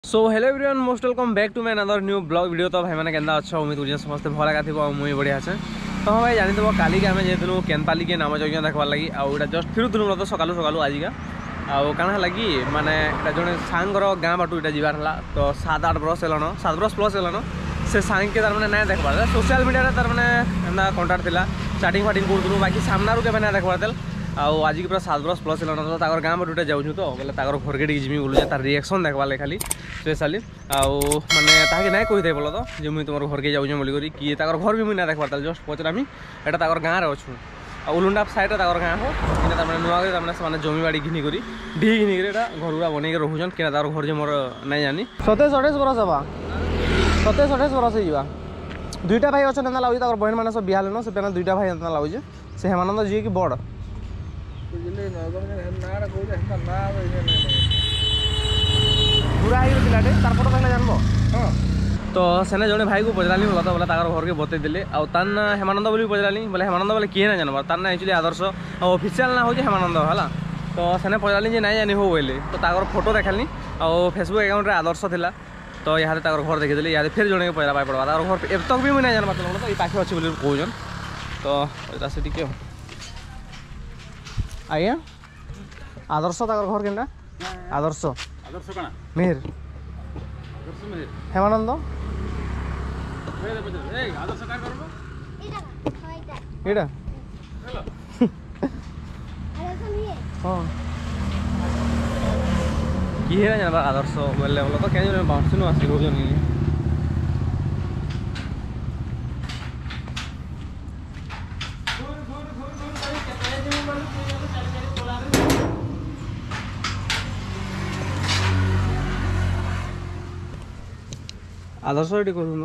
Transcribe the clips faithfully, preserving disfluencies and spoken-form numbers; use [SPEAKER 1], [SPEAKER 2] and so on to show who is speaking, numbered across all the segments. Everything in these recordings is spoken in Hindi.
[SPEAKER 1] So hello everyone most welcome back to my another new blog video. तो भाई मैंने केंदा अच्छा उम्मीद करुँ समस्ते भल एका थी मुझे बढ़िया अच्छे। तो हाँ भाई जानी थो काली के आम जाइलु केनपाली के नाम यज्ञ देखवार लगी आउटा जस्ट फिरुलु तो सकालू सकालू आजिका आउ काना लगी माने जड़े सांगर गाँ बाटू इटा जीवार हला तो सात आठ बरस हेलन सात बरस प्लस हेलन से सांग के तार मैंने ना देखबार सोशल मीडिया तार मैंने एंता कंटाक्ट था चाटिंग फाटिंग करूँ बाकी सामना के ना देखबार तेल आउ आज पूरा सात बरस प्लस हेलन तो ताकर गाँ बाटूटे जाऊँ तो बोले ताकर घर के जिमी बोलूँ तार रिएक्शन देखवार खाली स्पेशली आउ माने ताके ना कही बोल तो जो मुझे तुम घर के जाऊँ बोलिक किए ताकर घर भी मुझे ना देखबार जस्ट पचरामी एटा ताकर गाँव में अच्छू आ उलुंडा साइड ताकर गाँ हो कि नुआ से जमी बाड़ी घिनिक ढी घिनिक घर गुरा बनई रोचन कि घर जो मोर नहीं जानी सतैश अठाईस बरस हवा सतैश अठाईस बरस हो दुईटा भाई अच्छा लगे बहन मैंने सब बिहार लेन से दुईटा भाई एंता लगे से हेमानंद जी की बड़ बुरा पिलाटे तार फोटो देखने जानब हाँ तो सेने जड़े भाई को पचराली बोला तो बोला तार घर के बतई देले आउ तार ना हेमानंद बोली पचराली बोले हेमानंद बोले किए ना जानवर तार ना एक्चुअली आदर्श ऑफिशियल ना हो हेमानंद है तो सेने पचराली जे ना जानी हो बोले तो तार फोटो देखाली और फेसबुक अकाउंट रे आदर्श थिला तो यहाँ तार घर देखीदेली यहाँ फिर जड़े पचरा पाई पड़ा तार घर एब तक भी मुझे ना जानवा तो ये पाखे अच्छे बोली कहन तो से टी आज्ञा आदर्श तार घर केनटा आदर्श
[SPEAKER 2] आदर्श कणा
[SPEAKER 1] मेहर
[SPEAKER 2] आदर्श मेहर
[SPEAKER 1] हेमानंद
[SPEAKER 2] ए ए आदर्श का करबो
[SPEAKER 1] एटा एटा
[SPEAKER 2] हेलो
[SPEAKER 1] आदर्श लिए हां की है ना आदर्श बोले बोला तो क्या बाउंस नु आसी रोजन नहीं आदर्श रेडी करूँ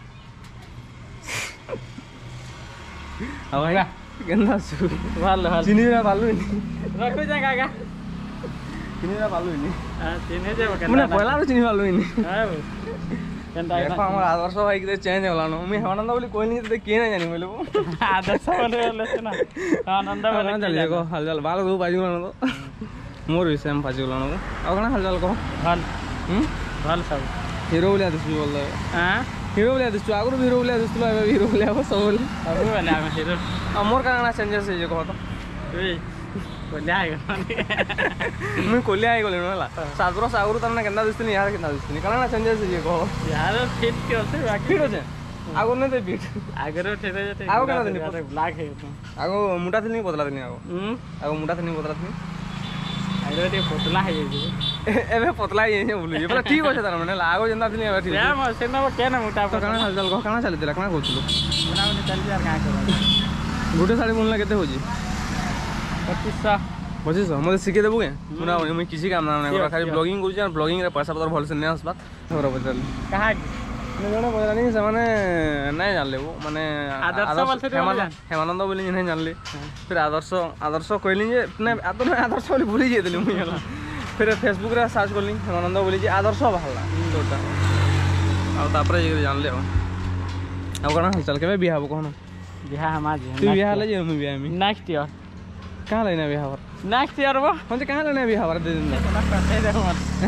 [SPEAKER 1] भाई केन्दा ভাল ভাল চিনি না ভালো নি
[SPEAKER 2] रखो जा काका
[SPEAKER 1] চিনি না ভালো নি
[SPEAKER 2] हां चिन्हे जे केन्दा
[SPEAKER 1] মানে পয়লা চিনি ভালো নি
[SPEAKER 2] हां केन्दा
[SPEAKER 1] देखो हमर आदर्श भाई के चेंज होला न मैं हेमानंद बोली कोई नहीं तो के ना जानी बोले
[SPEAKER 2] आदर्श बोले ले ना आनंद बोले
[SPEAKER 1] चल देखो हाल चाल बाल गो बाजू न तो मोर भी सेम बाजू न आ कना हाल चाल को
[SPEAKER 2] भल
[SPEAKER 1] हम
[SPEAKER 2] भल सब
[SPEAKER 1] हीरो बोले दिस बोल
[SPEAKER 2] हां
[SPEAKER 1] हीरो बोले दिस आगु हीरो बोले दिस लो हीरो बोले अब सब बोले
[SPEAKER 2] अब बोले हम हीरो
[SPEAKER 1] मोर काना चेंजेस है जे कह तो
[SPEAKER 2] ए बोले आइ
[SPEAKER 1] मैं कोलिया आई गले नला सात बरस आगु तने केनदा दिसनी यार केनदा दिसनी काना चेंजेस है जे कह
[SPEAKER 2] यार फिट के होते बाकी
[SPEAKER 1] फिट होचे आगु ने दे फिट
[SPEAKER 2] आगरो ठेरे जे
[SPEAKER 1] आगु केना दिनी
[SPEAKER 2] ब्लैक है
[SPEAKER 1] आगु मोटा थनी बदला थनी आगु
[SPEAKER 2] हम
[SPEAKER 1] आगु मोटा थनी बदला थनी
[SPEAKER 2] आगरो ते पतला है जे
[SPEAKER 1] एबे पतला ही है बोली बोला ठीक होचे तार माने आगु जेंदा थनी एबे ठीक
[SPEAKER 2] या म सेना के ना मोटा
[SPEAKER 1] तो काना हाल चाल को काना चली दिला काना कहथुलो
[SPEAKER 2] बना बने चल यार का कर
[SPEAKER 1] गुटे साड़ी बोलना केते होजी
[SPEAKER 2] पच्चीस सौ
[SPEAKER 1] पच्चीस सौ मते सिखे देबु के मुना मैं किसी काम ना ना खाली ब्लॉगिंग करू छ ब्लॉगिंग रे पैसा पतर भल से ने आस बात हमरा बदल
[SPEAKER 2] कहा
[SPEAKER 1] ने जने बदलानी से माने नहीं जान ले वो माने
[SPEAKER 2] आदर्श बोलते
[SPEAKER 1] हेमानंद बोली नहीं जान ले फिर आदर्श आदर्श कहली जे ने तो आदर्श बोली भूली जे देली मुई हला फिर फेसबुक रे सर्च करली हेमानंद बोली जे आदर्श बाहला तोटा आ तापर जे जान ले अब कना हाल चल के बियाह हो कोन
[SPEAKER 2] बियाह हमार
[SPEAKER 1] तू बियाह ले जे मैं बियाह में
[SPEAKER 2] नेक्स्ट ईयर
[SPEAKER 1] कहां लेना बियाह पर
[SPEAKER 2] नेक्स्ट ईयर वो
[SPEAKER 1] हम कहां लेना बियाह पर दे दिन
[SPEAKER 2] पैसे दे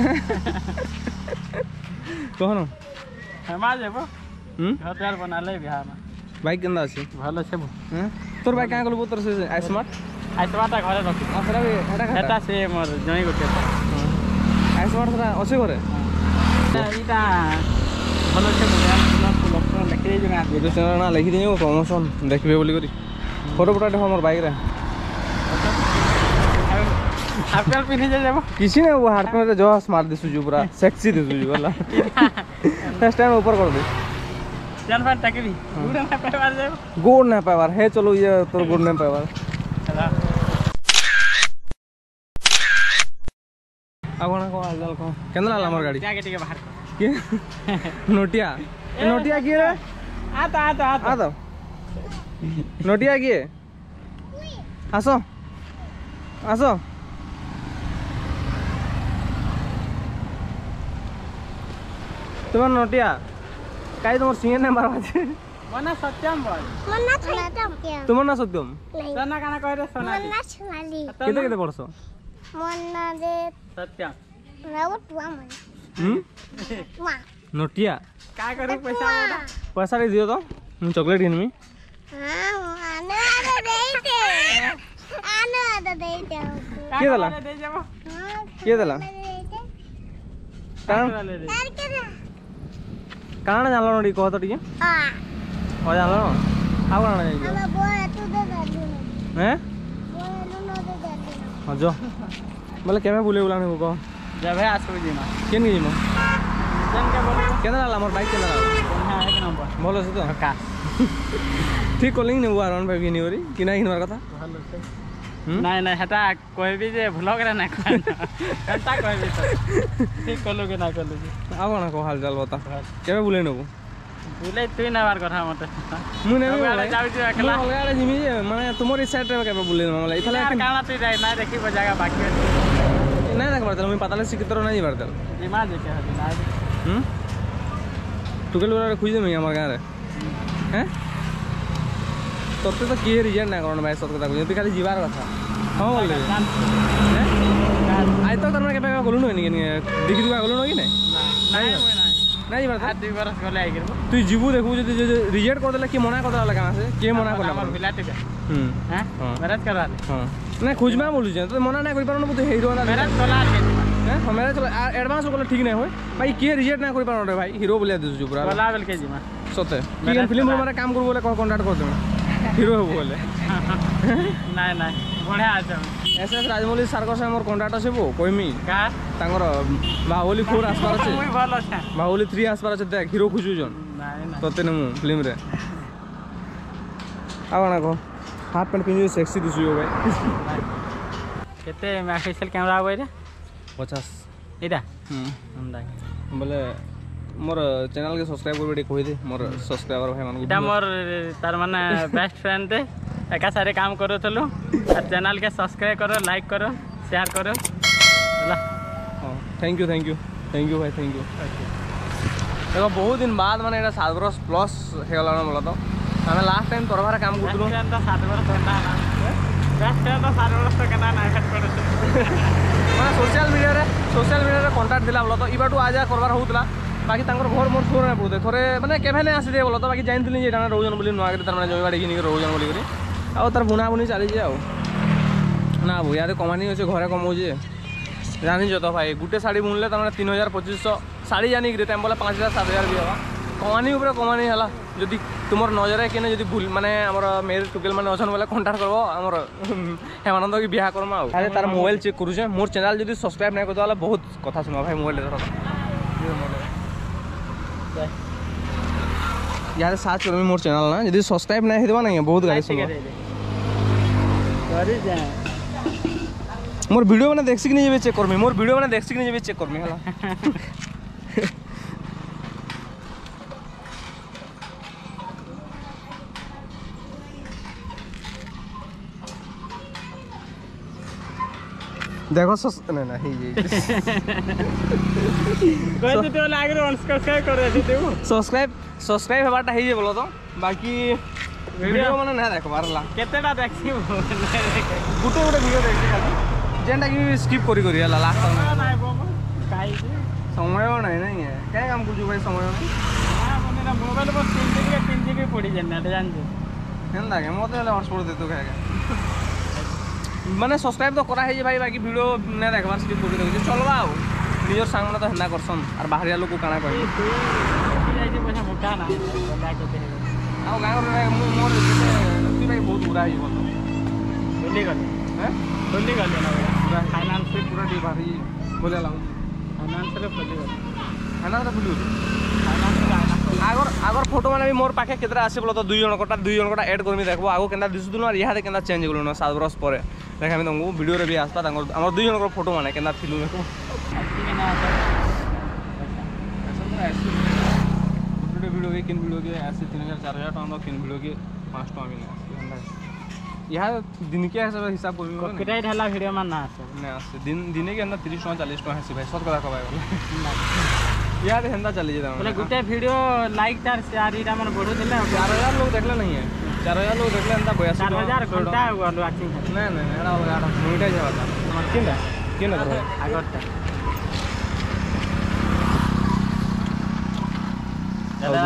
[SPEAKER 1] कोन
[SPEAKER 2] हमार जेबो
[SPEAKER 1] हम
[SPEAKER 2] होटल बना ले बियाह में
[SPEAKER 1] बाइक केंदा अछि
[SPEAKER 2] भलो छबो
[SPEAKER 1] हैं तोर बाइक कहां गलो तोर से आई स्मार्ट
[SPEAKER 2] आई स्मार्ट घरे रखी
[SPEAKER 1] आसरा भी एटा खाता
[SPEAKER 2] एटा से मोर जई गोटे
[SPEAKER 1] आई स्मार्ट रा अछि घरे
[SPEAKER 2] इटा भलो छबो यार पुला पुला लिखि जे ना
[SPEAKER 1] वीडियो चैनल ना लिखि दियो प्रमोशन देखबे बोली करी फोटो फोटो देखो हमर बाइक रे
[SPEAKER 2] हाफ पैंट पिने जे जेबो
[SPEAKER 1] किसी ने वो हाथ में जो स्मार्ट दिसु जो पूरा सेक्सी दिसु जो वाला फर्स्ट टाइम ऊपर कर दे
[SPEAKER 2] जन फैन टके भी गुड ना पावर जेबो
[SPEAKER 1] गुड ना पावर है चलो ये तोर गुड ना पावर
[SPEAKER 2] चला
[SPEAKER 1] आगोना को आजल को केंद्र लाला हमर गाड़ी
[SPEAKER 2] क्या के बाहर
[SPEAKER 1] के नोटिया नोटिया की रे
[SPEAKER 2] आता आता आता
[SPEAKER 1] आ तो नोटिया की आसो आसो तुम नोटिया काई तुम सिंह ने मारवा छे
[SPEAKER 2] मना सत्यम बोल
[SPEAKER 3] मना सत्यम
[SPEAKER 1] तुम ना सत्यम
[SPEAKER 2] सोना काना कह रे सोना
[SPEAKER 3] मना सोनाली
[SPEAKER 1] केते केते पड़सो
[SPEAKER 3] मना दे
[SPEAKER 2] सत्यम
[SPEAKER 3] राव टुआ मन
[SPEAKER 1] नोटिया
[SPEAKER 2] का करू पैसा मोटा
[SPEAKER 1] पैसा दे दियो तो मैं चॉकलेट किनमी किए देला
[SPEAKER 2] दे जाबो
[SPEAKER 1] किए देला कान
[SPEAKER 2] ले दे
[SPEAKER 1] कान जानलो नडी कह तो टिके ओ जानलो आ कान जाई हैं हां जो बोले केमे बुले बुलाने को कह
[SPEAKER 2] जब है आसो जीमा
[SPEAKER 1] केन गिमो
[SPEAKER 2] जन के बोले
[SPEAKER 1] केना लाला मोर बाइक केना लाला
[SPEAKER 2] हां एक नंबर
[SPEAKER 1] भलो से तो
[SPEAKER 2] का
[SPEAKER 1] ठीक कलिंग ने वन फाइव किनी ओरी किना किनवार कथा
[SPEAKER 2] भलो से नहीं नहीं हटा कहबी जे ब्लॉग रे ना कंटा कहबी तो ठीक कलो के ना कलो जी
[SPEAKER 1] आ कोना को हाल चाल बता केमे बुले नबो
[SPEAKER 2] बुले तू ना बार कथा मते
[SPEAKER 1] मु ने
[SPEAKER 2] वाला जाउ जे अकेला
[SPEAKER 1] अलगा रे जिमी जे माने तुमर इस साइड रे केमे बुले मामला इफाले
[SPEAKER 2] काना तू जाय ना देखी जगह बाकी
[SPEAKER 1] नहीं देख बारतल मैं पताले सिकितर नहीं बारतल
[SPEAKER 2] जिमा जे के हदी ना
[SPEAKER 1] हम टुकेल वाला खुज देमी हमर गारे हैं तोते तो किए रिजन ना करण भाई सत कथा कहू तू खाली जीवार कथा हां बोले हैं आइ तो तने केबे गलु न नि देखि दुआ गलु न कि नहीं
[SPEAKER 2] नहीं
[SPEAKER 1] नहीं बारतल
[SPEAKER 2] दुई बरस गले आइ गिरबो
[SPEAKER 1] तू जीवु देखु जे रिजेक्ट कर देला कि मना कर देला कहां से के मना करला
[SPEAKER 2] हमर मिलाटी बे
[SPEAKER 1] हम
[SPEAKER 2] हैं मैरिज करा ले
[SPEAKER 1] हां नहीं खुजमा बोलु जे तो मना नहीं करि पारन तू हीरो वाला
[SPEAKER 2] मैरिज करा ले
[SPEAKER 1] हैं हमेरा चलो एडवांस को ठीक नहीं होय भाई के रिजेक्ट ना करि पारन रे भाई हीरो बोले दे जो पूरा
[SPEAKER 2] बोला बेल के जिमा
[SPEAKER 1] सते की फिल्म रो मारे काम कर बोले कांटेक्ट कर दे हीरो हो बोले
[SPEAKER 2] नहीं नहीं बढ़िया আছে
[SPEAKER 1] एस एस राजमौली सर को से मोर कांटेक्ट আছে बो कोइमी
[SPEAKER 2] का
[SPEAKER 1] तांगर बाहुबली फोर आसपार আছে
[SPEAKER 2] muy ভালো আছে
[SPEAKER 1] बाहुबली थ्री आसपार আছে देख हीरो खुजु जन
[SPEAKER 2] नहीं नहीं
[SPEAKER 1] तते न फिल्म रे आवाना को हाफ पैंट पिन्जु सेक्सी दिसु भाई
[SPEAKER 2] केते मेगापिक्सल कैमरा आबै रे
[SPEAKER 1] पचास
[SPEAKER 2] एटा
[SPEAKER 1] हम
[SPEAKER 2] हम दाई
[SPEAKER 1] बोले मोर चैनल के सब्सक्राइब कर बेटी कहि दे मोर सब्सक्राइबर भाई मान
[SPEAKER 2] एटा मोर तार माने बेस्ट फ्रेंड थे एका सारे काम करो थलो और चैनल के सब्सक्राइब करो लाइक करो शेयर करो होला
[SPEAKER 1] हां thank you thank you thank you भाई थैंक यू देखो बहुत दिन बाद माने एटा सात बरस प्लस हे गला न बोला तो हमें लास्ट टाइम तोरभार काम करथलो
[SPEAKER 2] तो सात बरस होता ना बेस्ट फ्रेंड तो सात बरस तो केना ना हेड कर
[SPEAKER 1] माने सोशल मीडिया रे सोशल मीडिया रे कांटेक्ट दिला बोला तो इबाटू आजा करबार होतला बाकी तांकर घर मोर छोर ना पड़ते थोड़े माने केभे ने आसी दे बोला तो बाकी जानथिली जे डाना रोजन बोली नुआ के तार माने जमीबाड़ी किनी के रोजन बोली करी आ तार बुना बुनी चली जे आ ना भो यार कमानी होचे घरे कमौ जे जानि जो तो भाई गुटे साड़ी बुनले तार माने तीन हजार पच्चीस सौ साड़ी जानि के टाइम बोला पाँच हजार सात हजार भी हवा कमानी ऊपर कमानी हला जदी तुमर नजरे केने जदी भूल माने हमर मेर टुकेल माने अछन बोले कांटेक्ट करबो हमर हेमानंद की बियाह करमा अरे तार मोबाइल चेक करू जे मोर चैनल जदी सब्सक्राइब नै करतो वाला बहुत कथा सुनवा भाई मोबाइल धर यार साथ करमी मोर चैनल ना यदि सब्सक्राइब नहीं हेदवा नहीं बहुत गाड़ी सुनो
[SPEAKER 2] सॉरी जा
[SPEAKER 1] मोर वीडियो माने देखछि कि नहीं जेबे चेक करमी मोर वीडियो माने देखछि कि नहीं जेबे चेक करमी हला देखो सस नहीं नहीं ये
[SPEAKER 2] कोई तो तो लाग रे सब्सक्राइब कर दे देबो
[SPEAKER 1] सब्सक्राइब सब्सक्राइब हेबाटा हे जे बोलो तो बाकी वीडियो माने ना देख बारला
[SPEAKER 2] केतेटा देखछि
[SPEAKER 1] गुटे गुटे वीडियो देखछि खाली जेंटा कि स्किप करी करी हला लास्ट
[SPEAKER 2] नहीं बाबा काई
[SPEAKER 1] समय नहीं नहीं है क्या काम कुछ भाई समय नहीं
[SPEAKER 2] हां मने ना मोबाइल पर तीन जीबी तीन जीबी पड़ी जन्ना जान जे
[SPEAKER 1] हेंदा के मते ले हॉटस्पॉट दे तो क्या माने सब्सक्राइब तो करा है जे भाई बाकी वीडियो ने देखबार स्किप करी दे चलबा आ निजर सांग माने तो हेंदा करसन और बाहरिया लोग को काना कहि
[SPEAKER 2] जाई जे पैसा मोटा ना बता के
[SPEAKER 1] आ गांव रे मोर तू भाई बहुत बुरा ही बोल
[SPEAKER 2] बोली गल
[SPEAKER 1] हैं
[SPEAKER 2] बोली गल ना
[SPEAKER 1] पूरा फाइनेंस पे पूरा डी भारी बोले लाऊ
[SPEAKER 2] फाइनेंस रे बोली गल
[SPEAKER 1] फाइनेंस रे बोलू
[SPEAKER 2] फाइनेंस रे
[SPEAKER 1] आगर आगर फोटो माने भी मोर पाखे केतरा आसे बोलो तो दुई जन कोटा दुई जन कोटा ऐड करमी देखबो आगो केंदा दिसुदुन और इहादे केंदा चेंज गलो न सात बरस परे देखा मी तुमको वीडियो रे भी आसपा तांगर हमर दुई जन को फोटो माने केंदा थिलु देखो वीडियो के किन वीडियो के आसे तीन हजार चार हजार टका किन वीडियो के पाँच टका भी ना यहाँ दिन के हिसाब कर
[SPEAKER 2] कॉपीराइट हला वीडियो में ना आसे
[SPEAKER 1] ना आसे दिन दिन के अंदर तीस टका चालीस टका हसी भाई सत कथा कहबाय बोले यार हेंदा चली जेता
[SPEAKER 2] बोले गुटे वीडियो लाइक तार शेयर इटा मन बढ़ो दिले
[SPEAKER 1] चार हजार लोग देखले नहीं है चार हजार लोग देखले अंता बयासी
[SPEAKER 2] चार हजार घंटा हुआ वाचिंग
[SPEAKER 1] नहीं नहीं एड़ा अलगा मोनिटाइज होला
[SPEAKER 2] किंदा
[SPEAKER 1] किन
[SPEAKER 2] आगरटा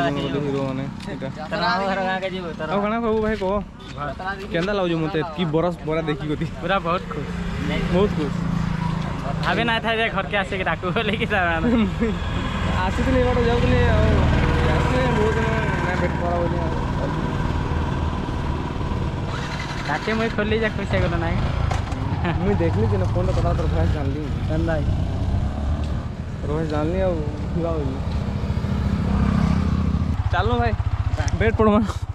[SPEAKER 1] बोले हिरो माने एटा
[SPEAKER 2] तर मामू घर गाके जीव तर
[SPEAKER 1] ଆଉ କାଣା କହିବୁ ଭାଇ କହ କେନ୍ତା ଲାଗୁଛି ମତେ କି ବରସ ପରା ଦେଖି ଗତି
[SPEAKER 2] पूरा बहुत खुश
[SPEAKER 1] ବହୁତ ଖୁସି
[SPEAKER 2] भाभी ना था जे घर के आसे के डाकू बोले कि ता
[SPEAKER 1] ଆସିଥିଲି ଏବାଟ ଯାଉଥିଲି ଆଉ ଆସିଲେ ବହୁତ ଦିନ ନାଇଁ ଭେଟ କରା ବୋଲି
[SPEAKER 2] डाके मुई खोली जा खुश गलो नाही
[SPEAKER 1] मुई देखली कि ना फोन कथा तोर भॉइस जानली
[SPEAKER 2] कंदा
[SPEAKER 1] भॉइस जानली ଆଉ ଥିବା ବୋଲି ଚାଲୁ ଭାଇ ବେଟ୍ ପଡ଼ମା